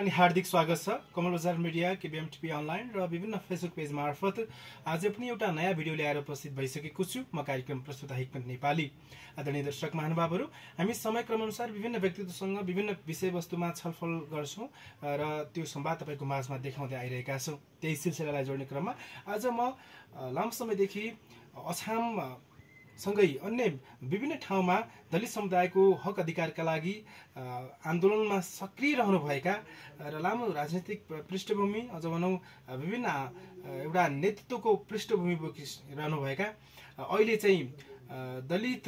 अनि हार्दिक स्वागत छ कमलबज मिडिया केबीएमटीपी अनलाइन र विभिन्न फेसबुक पेज मार्फत आज पनि एउटा नयाँ भिडियो ल्याएर उपस्थित भइसकेको छु। म कार्यक्रम प्रस्तुता हिक्मत नेपाली। आदरणीय दर्शक महानुभावहरू, हामी समयक्रम अनुसार विभिन्न व्यक्तित्वसँग विभिन्न विषयवस्तुमा छलफल गर्छौं र त्यो संवाद तपाईको माझमा देखाउँदै आइरहेका छौं। त्यही सिलसिलालाई जोड्ने क्रममा आज म लामो समयदेखि अछाम सँगै अन्य विभिन्न ठाउँमा दलित समुदायको हक अधिकारका लागि आन्दोलनमा सक्रिय रहनुभएका र लामो राजनीतिक पृष्ठभूमि अझ भनौं विभिन्न एउटा नेतृत्वको पृष्ठभूमि बोकिरहनुभएका अहिले चाहिँ दलित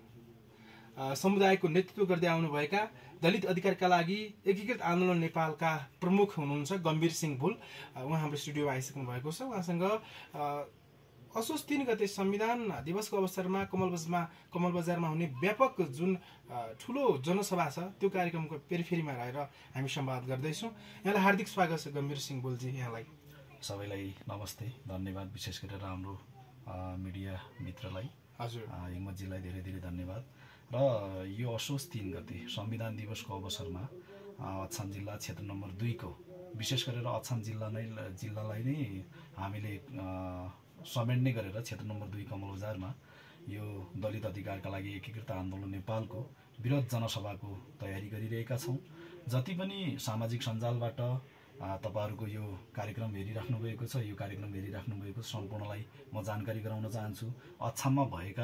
समुदायको नेतृत्व गर्दै आउनुभएका दलित अधिकारका लागि एकीकृत आन्दोलन नेपालका प्रमुख हुनुहुन्छ गम्भीर सिंह भुल। उहाँ हाम्रो स्टुडियोमा आइसक्नु भएको छ। उहाँसँग असोज 3 गते संविधान दिवसको अवसरमा कमलबजारमा हुने व्यापक जुन ठूलो जनसभा छ त्यो कार्यक्रमको पेरिफेरीमा रहेर हामी संवाद गर्दैछौँ। यहाँलाई हार्दिक स्वागत छ गम्भीर सिंह भुलजी। यहाँलाई सबैलाई नमस्ते, धन्यवाद। विशेष गरेर हाम्रो मिडिया मित्रलाई हजुर हिम्मतजीलाई धेरै धेरै धन्यवाद। र यो असोज 3 गते संविधान दिवसको अवसरमा अछाम जिल्ला क्षेत्र नम्बर 2 को विशेष गरेर अछाम जिल्लालाई नै हामीले समेट्ने गरेर क्षेत्र नम्बर 2 कमलबजारमा यो दलित अधिकारका लागि एकीकृत आन्दोलन नेपालको विरोध जनसभाको तयारी गरिरहेका छौं। जति पनि सामाजिक सञ्जालबाट तपाईहरुको यो कार्यक्रम हेरिराख्नु भएको छ, यो कार्यक्रम हेरिराख्नु भएको सम्पूर्णलाई म जानकारी गराउन चाहन्छु। अछाममा भएका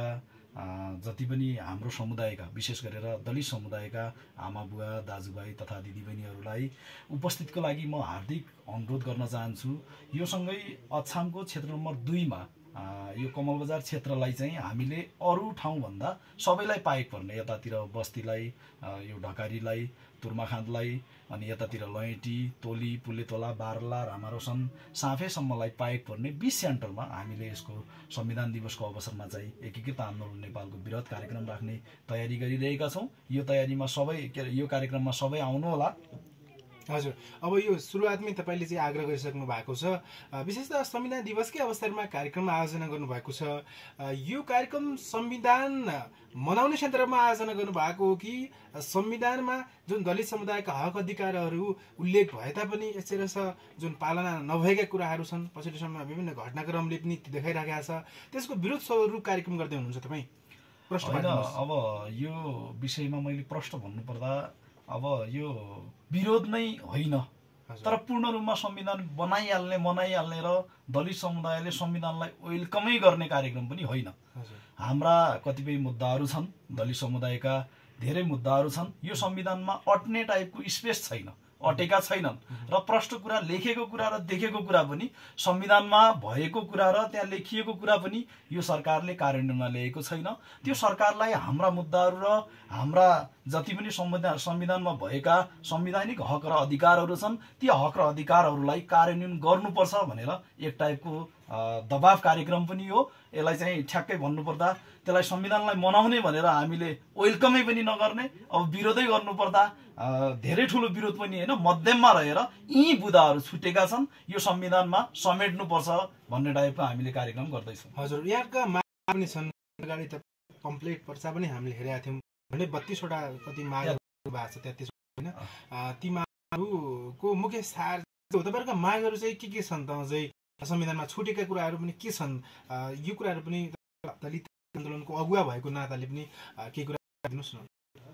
जति पनि हाम्रो समुदायका विशेष गरेर दलित समुदायका आमा बुवा दाजुभाइ तथा दिदीबहिनीहरूलाई उपस्थितको लागि म हार्दिक अनुरोध गर्न चाहन्छु। यो सँगै अछामको क्षेत्र नम्बर 2 मा यो कमलबजार क्षेत्रलाई चाहिँ हामीले अरु ठाउँ भन्दा सबैलाई पाएक पर्ने, यतातिर बस्तीलाई, यो ढकारीलाई, तुर्माखान्दलाई, अनि यतातिर लयटी, तोली, पुलेतोला, बारला, रामारोसन, साँफेसम्मलाई पाएक पर्ने 20 सेन्टरमा हामीले यसको संविधान दिवसको अवसरमा चाहिँ एकीकृत आन्दोलन नेपालको विरोध कार्यक्रम राख्ने तयारी गरिरहेका छौं। यो तयारीमा यो कार्यक्रममा सबै आउनु होला। हजुर, अब यो सुरुवातमै तपाईले चाहिँ आग्रह गरिसक्नु भएको छ, विशेषतः संविधान दिवसकै अवसरमा कार्यक्रम आयोजना गर्नु भएको छ। यो कार्यक्रम संविधान मनाउने सन्दर्भमा आयोजना गर्नु भएको हो कि संविधानमा जुन दलित समुदायका हक अधिकारहरू उल्लेख भए तापनि यसरी जुन पालना नभएका कुराहरू छन्, पछिल्लो समयमा विभिन्न घटनाक्रमले पनि देखाइराखेका छ, त्यसको विरोध स्वरूप कार्यक्रम गर्दै हुनुहुन्छ तपाई? प्रश्न हैन, अब यो विषयमा मैले प्रश्न भन्नु पर्दा अब यो विरोध नै होइन, तर पूर्ण रूपमा संविधान मनाइहाल्ने र दलित समुदायले संविधानलाई वेलकमै गर्ने कार्यक्रम पनि होइन। हाम्रा कतिपय मुद्दाहरू छन्, दलित समुदायका धेरै मुद्दाहरू छन्। यो संविधानमा अट्ने टाइपको स्पेस छैन, अटेका छैनन् र प्रष्ट कुरा, लेखेको कुरा र देखेको कुरा पनि, संविधानमा भएको कुरा र त्यहाँ लेखिएको कुरा पनि यो सरकारले कार्यान्वयनमा ल्याएको छैन। त्यो सरकारलाई हाम्रा मुद्दाहरू र हाम्रा जति पनि संविधानमा भएका संवैधानिक हक र अधिकारहरू छन्, ती हक र अधिकारहरूलाई कार्यान्वयन गर्नुपर्छ भनेर एक टाइपको दबाव कार्यक्रम पनि हो। यसलाई चाहिँ ठ्याक्कै भन्नुपर्दा त्यसलाई संविधानलाई मनाउने भनेर हामीले वेलकमै पनि नगर्ने, अब विरोधै गर्नुपर्दा धेरै ठूलो विरोध पनि हैन, मध्यममा रहेर यी बुदाहरू छुटेका छन्, यो संविधानमा समेट्नुपर्छ भन्ने टाइपको हामीले कार्यक्रम गर्दैछौँ। हजुर, यहाँका माग पनि छन्, अगाडि त कम्प्लिट पर्चा पनि हामीले हेरेका थियौं, भने 32 वटा कति मागहरू भएको छ, 33 हैन। ती मागहरूको मुख्य सार तपाईहरुका मागहरू चाहिँ के छन् त? चाहिँ संविधानमा छुटेका कुराहरू पनि के छन्? यो कुराहरू पनि दलित आन्दोलनको अगुवा भएको नाताले पनि के कुरा दिनुस् न।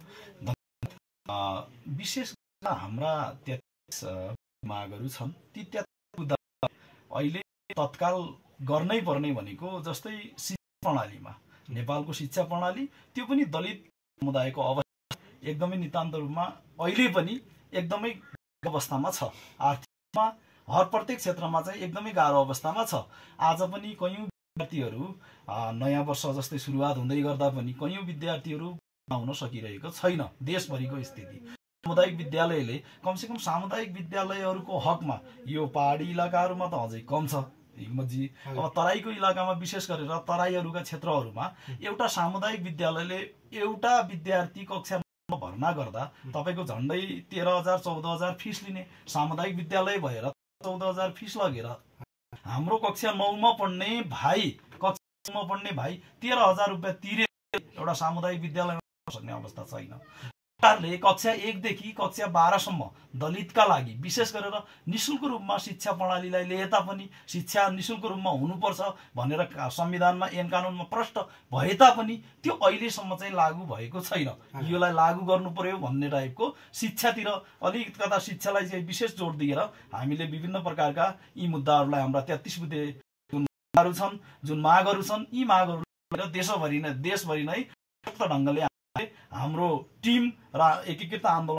विशेष गरेर हाम्रा 33 मागहरू छन्। ती 33 मुद्दा अहिले तत्काल गर्नै पर्ने भनेको जस्तै शिक्षा प्रणालीमा, नेपालको शिक्षा प्रणाली त्यो पनि दलित समुदायको अवस्था एकदमै नितान्त रूपमा अहिले पनि एकदमै अवस्थामा छ। आर्थिकमा हर प्रत्येक क्षेत्रमा चाहिँ एकदमै गाह्रो अवस्थामा छ। आज पनि कयौं विद्यार्थीहरू नयाँ वर्ष जस्तै सुरुवात हुँदै गर्दा पनि कयौं विद्यार्थीहरू आउन सकिरहेको छैन। देशभरिको स्थिति, सामुदायिक विद्यालयले कमसेकम सामुदायिक विद्यालयहरूको हकमा, यो पहाडी इलाकाहरूमा त अझै कम छ हिम्मतजी। अब तराईको इलाकामा विशेष गरेर तराईहरूका क्षेत्रहरूमा एउटा सामुदायिक विद्यालयले एउटा विद्यार्थी कक्षामा भर्ना गर्दा तपाईको झन्डै 13,000 14,000 फिस लिने सामुदायिक विद्यालय भएर 14,000 फिस लगेर हाम्रो कक्षा 9 मा पढ्ने भाइ 13,000 रुपैयाँ तिरेर एउटा सामुदायिक विद्यालयमा सक्ने अवस्था छैन। सरकारले कक्षा 1 देखि कक्षा 12 सम्म दलितका लागि विशेष गरेर निशुल्क रूपमा शिक्षा प्रणालीलाई लिए तापनि शिक्षा निशुल्क रूपमा हुनुपर्छ भनेर संविधानमा ऐन कानुनमा प्रष्ट भए तापनि त्यो अहिलेसम्म चाहिँ लागू भएको छैन। योलाई लागू गर्नु पर्यो भन्ने टाइपको शिक्षातिर अलिकता शिक्षालाई चाहिँ विशेष जोड दिएर हामीले विभिन्न प्रकारका यी मुद्दाहरूलाई हाम्रा 33 बुँदे जुन छन्, जुन मागहरू छन्, यी मागहरू देशभरि नै उक्त ढङ्गले हाम्रो टिम र एकीकृत आन्दोलन